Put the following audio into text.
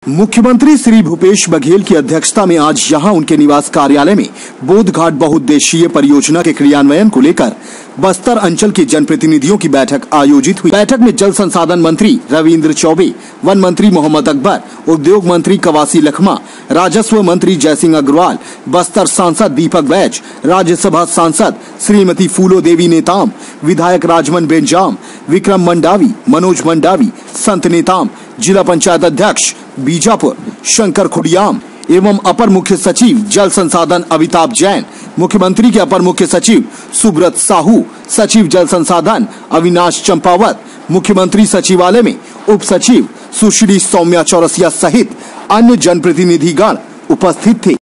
मुख्यमंत्री श्री भूपेश बघेल की अध्यक्षता में आज यहां उनके निवास कार्यालय में बोधघाट बहुउद्देशीय परियोजना के क्रियान्वयन को लेकर बस्तर अंचल के जनप्रतिनिधियों की बैठक आयोजित हुई। बैठक में जल संसाधन मंत्री रविंद्र चौबे, वन मंत्री मोहम्मद अकबर, उद्योग मंत्री कवासी लखमा, राजस्व मंत्री जयसिंह अग्रवाल, बस्तर सांसद दीपक बैज, राज्यसभा सांसद श्रीमती फूलो देवी नेताम, विधायक राजमन बेंजाम, विक्रम मंडावी, मनोज मंडावी, संत नेताम, जिला पंचायत अध्यक्ष बीजापुर शंकर खुडियाम एवं अपर मुख्य सचिव जल संसाधन अमिताभ जैन, मुख्यमंत्री के अपर मुख्य सचिव सुब्रत साहू, सचिव जल संसाधन अविनाश चंपावत, मुख्यमंत्री सचिवालय में उप सचिव सुश्री सौम्या चौरसिया सहित अन्य जनप्रतिनिधिगण उपस्थित थे।